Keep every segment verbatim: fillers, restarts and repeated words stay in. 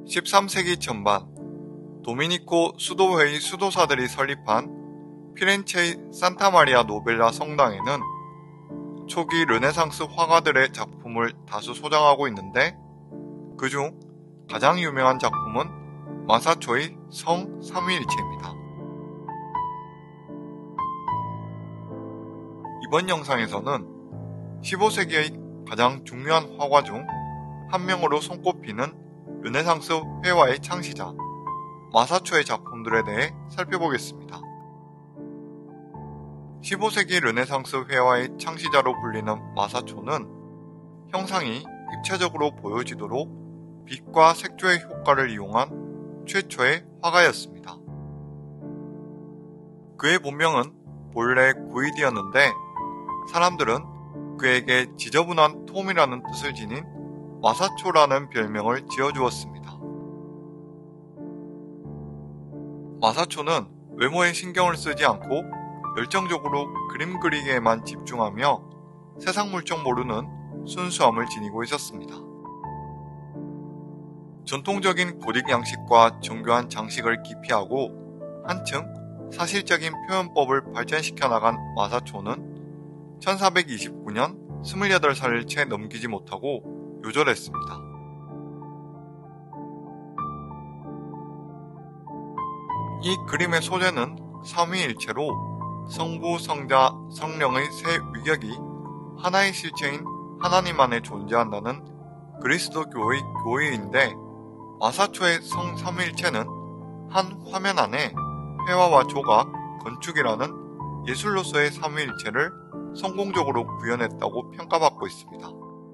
십삼 세기 전반 도미니코 수도회의 수도사들이 설립한 피렌체의 산타마리아 노벨라 성당에는 초기 르네상스 화가들의 작품을 다수 소장하고 있는데 그중 가장 유명한 작품은 마사초의 성 삼위일체입니다. 이번 영상에서는 십오 세기의 가장 중요한 화가 중 한 명으로 손꼽히는 르네상스 회화의 창시자 마사초의 작품들에 대해 살펴보겠습니다. 십오 세기 르네상스 회화의 창시자로 불리는 마사초는 형상이 입체적으로 보여지도록 빛과 색조의 효과를 이용한 최초의 화가였습니다. 그의 본명은 본래 구이디였는데 사람들은 그에게 지저분한 톰이라는 뜻을 지닌 마사초라는 별명을 지어주었습니다. 마사초는 외모에 신경을 쓰지 않고 열정적으로 그림 그리기에만 집중하며 세상 물정 모르는 순수함을 지니고 있었습니다. 전통적인 고딕 양식과 정교한 장식을 기피하고 한층 사실적인 표현법을 발전시켜 나간 마사초는 천사백이십구 년 스물여덟 살을 채 넘기지 못하고 요절했습니다. 이 그림의 소재는 삼위일체로 성부, 성자, 성령의 세 위격이 하나의 실체인 하나님 안에 존재한다는 그리스도교의 교의인데 마사초의 성 삼위일체는 한 화면 안에 회화와 조각, 건축이라는 예술로서의 삼위일체를 성공적으로 구현했다고 평가받고 있습니다.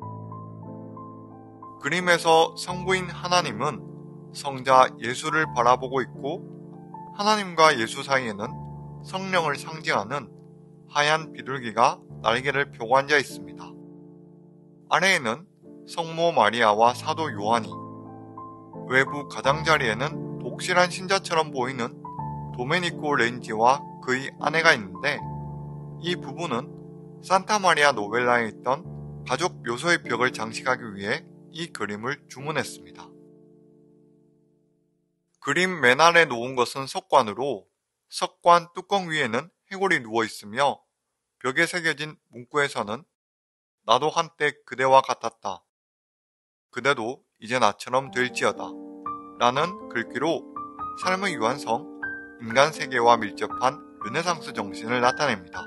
그림에서 성부인 하나님은 성자 예수를 바라보고 있고 하나님과 예수 사이에는 성령을 상징하는 하얀 비둘기가 날개를 펴고 앉아 있습니다. 아래에는 성모 마리아와 사도 요한이, 외부 가장자리에는 독실한 신자처럼 보이는 도메니코 렌지와 그의 아내가 있는데 이 부부는 산타마리아 노벨라에 있던 가족 묘소의 벽을 장식하기 위해 이 그림을 주문했습니다. 그림 맨 아래 놓은 것은 석관으로 석관 뚜껑 위에는 해골이 누워 있으며 벽에 새겨진 문구에서는 나도 한때 그대와 같았다. 그대도 이제 나처럼 될지어다. 라는 글귀로 삶의 유한성, 인간 세계와 밀접한 르네상스 정신을 나타냅니다.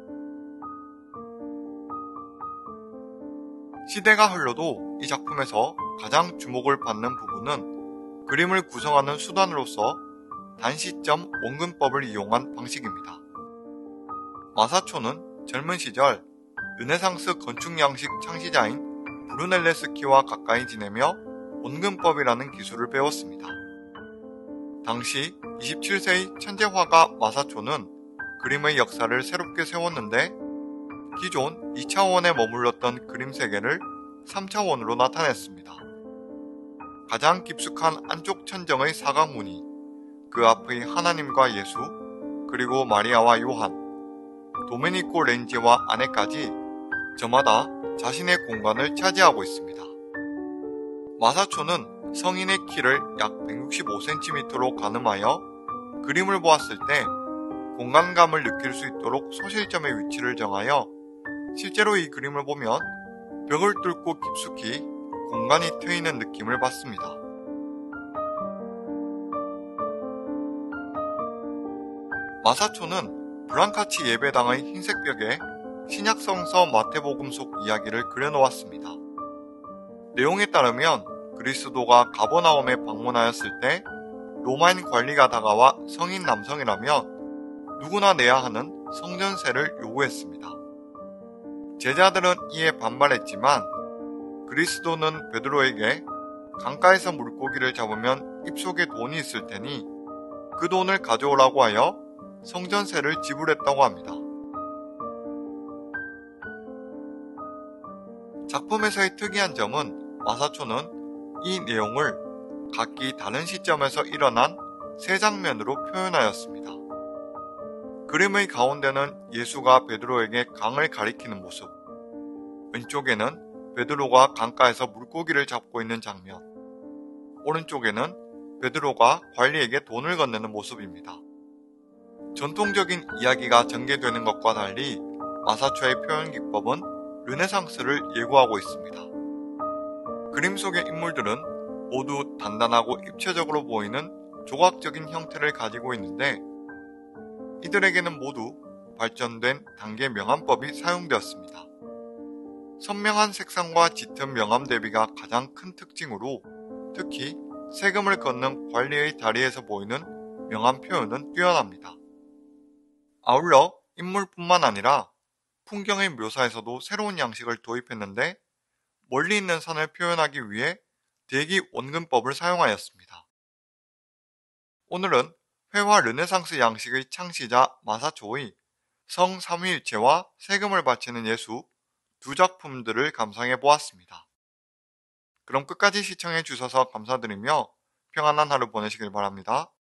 시대가 흘러도 이 작품에서 가장 주목을 받는 부분은 그림을 구성하는 수단으로서 단시점 원근법을 이용한 방식입니다. 마사초는 젊은 시절 르네상스 건축 양식 창시자인 브루넬레스키와 가까이 지내며 원근법이라는 기술을 배웠습니다. 당시 이십칠 세의 천재화가 마사초는 그림의 역사를 새롭게 세웠는데 기존 이 차원에 머물렀던 그림 세계를 삼 차원으로 나타냈습니다. 가장 깊숙한 안쪽 천정의 사각무늬, 그 앞의 하나님과 예수, 그리고 마리아와 요한, 도메니코 렌지와 아내까지 저마다 자신의 공간을 차지하고 있습니다. 마사초는 성인의 키를 약 백육십오 센티미터로 가늠하여 그림을 보았을 때 공간감을 느낄 수 있도록 소실점의 위치를 정하여 실제로 이 그림을 보면 벽을 뚫고 깊숙이 공간이 트이는 느낌을 받습니다. 마사초는 브랑카치 예배당의 흰색 벽에 신약성서 마태복음 속 이야기를 그려놓았습니다. 내용에 따르면 그리스도가 가버나움에 방문하였을 때 로마인 관리가 다가와 성인 남성이라면 누구나 내야 하는 성전세를 요구했습니다. 제자들은 이에 반발했지만 그리스도는 베드로에게 강가에서 물고기를 잡으면 입속에 돈이 있을 테니 그 돈을 가져오라고 하여 성전세를 지불했다고 합니다. 작품에서의 특이한 점은 마사초는 이 내용을 각기 다른 시점에서 일어난 세 장면으로 표현하였습니다. 그림의 가운데는 예수가 베드로에게 강을 가리키는 모습, 왼쪽에는 베드로가 강가에서 물고기를 잡고 있는 장면, 오른쪽에는 베드로가 관리에게 돈을 건네는 모습입니다. 전통적인 이야기가 전개되는 것과 달리 마사초의 표현 기법은 르네상스를 예고하고 있습니다. 그림 속의 인물들은 모두 단단하고 입체적으로 보이는 조각적인 형태를 가지고 있는데 이들에게는 모두 발전된 단계 명암법이 사용되었습니다. 선명한 색상과 짙은 명암 대비가 가장 큰 특징으로 특히 세금을 걷는 관리의 다리에서 보이는 명암 표현은 뛰어납니다. 아울러 인물뿐만 아니라 풍경의 묘사에서도 새로운 양식을 도입했는데 멀리 있는 산을 표현하기 위해 대기 원근법을 사용하였습니다. 오늘은 회화 르네상스 양식의 창시자 마사초의 성 삼위일체와 세금을 바치는 예수 두 작품들을 감상해 보았습니다. 그럼 끝까지 시청해 주셔서 감사드리며 평안한 하루 보내시길 바랍니다.